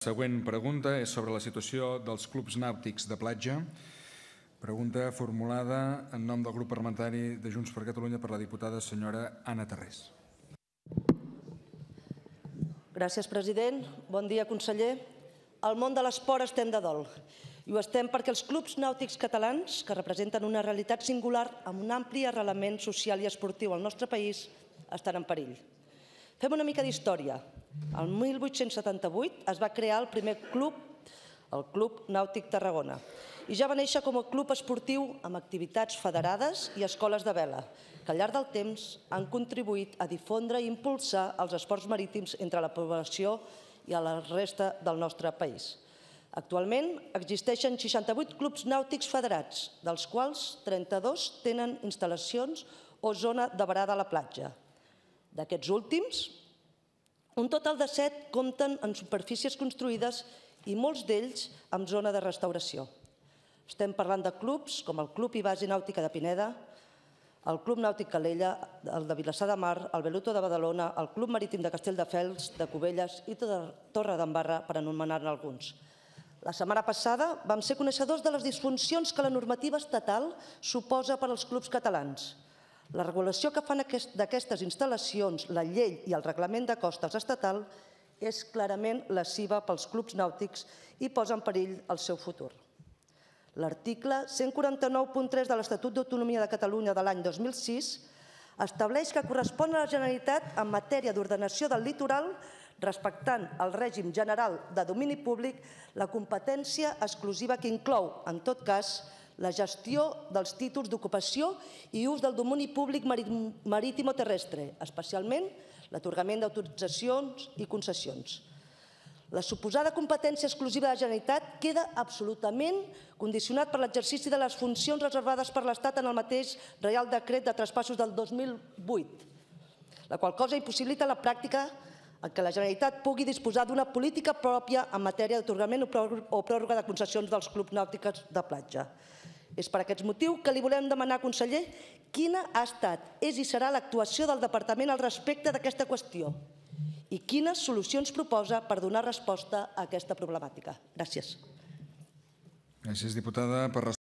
La següent pregunta és sobre la situació dels clubs nàutics de platja. Pregunta formulada en nom del grup parlamentari de Junts per Catalunya per la diputada senyora Anna Tarrés. Gràcies, president. Bon dia, conseller. Al món de l'esport estem de dol. I ho estem perquè els clubs nàutics catalans, que representen una realitat singular amb un ampli arrelament social i esportiu al nostre país, estan en perill. Fem una mica d'història. El 1878 es va crear el primer club, el Club Nàutic Tarragona, i ja va néixer com a club esportiu amb activitats federades i escoles de vela, que al llarg del temps han contribuït a difondre i impulsar els esports marítims entre la població i a la resta del nostre país. Actualment existeixen 68 clubs nàutics federats, dels quals 32 tenen instal·lacions o zona de varada a la platja. D'aquests últims, un total de 7 compten en superfícies construïdes i molts d'ells amb zona de restauració. Estem parlant de clubs com el Club i Base Nàutica de Pineda, el Club Nàutic Calella, el de Vilassar de Mar, el Veluto de Badalona, el Club Marítim de Castelldefels, de Cubelles i Torre d'Embarra, per anomenar-ne alguns. La setmana passada vam ser coneixedors de les disfuncions que la normativa estatal suposa per als clubs catalans. La regulació que fan d'aquestes instal·lacions, la llei i el reglament de costes estatal és clarament lesiva pels clubs nàutics i posa en perill el seu futur. L'article 149.3 de l'Estatut d'Autonomia de Catalunya de l'any 2006 estableix que correspon a la Generalitat en matèria d'ordenació del litoral, respectant el règim general de domini públic, la competència exclusiva que inclou, en tot cas, la gestió dels títols d'ocupació i ús del domini públic marítim o terrestre, especialment l'atorgament d'autoritzacions i concessions. La suposada competència exclusiva de la Generalitat queda absolutament condicionat per l'exercici de les funcions reservades per l'Estat en el mateix Reial Decret de Traspassos del 2008, la qual cosa impossibilita la pràctica en què la Generalitat pugui disposar d'una política pròpia en matèria d'atorgament o pròrroga de concessions dels clubs nàutics de platja. És per aquest motiu que li volem demanar, conseller, quina ha estat, és i serà l'actuació del Departament al respecte d'aquesta qüestió i quines solucions proposa per donar resposta a aquesta problemàtica. Gràcies. Gràcies, diputada.